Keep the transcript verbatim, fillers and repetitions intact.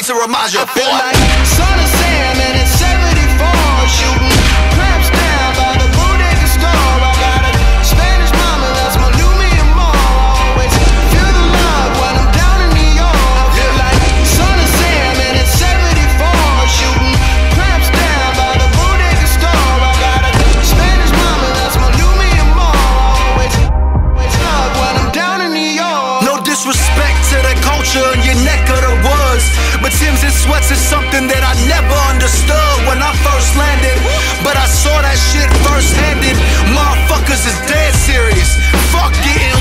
to remind you. I feel like Son of Sam and it's seventy-four, shooting clamps down by the bodega store. I got a Spanish mama that's my Lumia Mall. Always feel the love when I'm down in New York. I feel like Son of Sam and it's seventy-four, shooting clamps down by the bodega store. I got a Spanish mama that's my Lumia Mall. Always, always love when I'm down in New York. No disrespect to the culture in your neck of the woods, but Tim's and sweats is something that I never understood when I first landed. But I saw that shit first-handed. Motherfuckers is dead serious. Fuck getting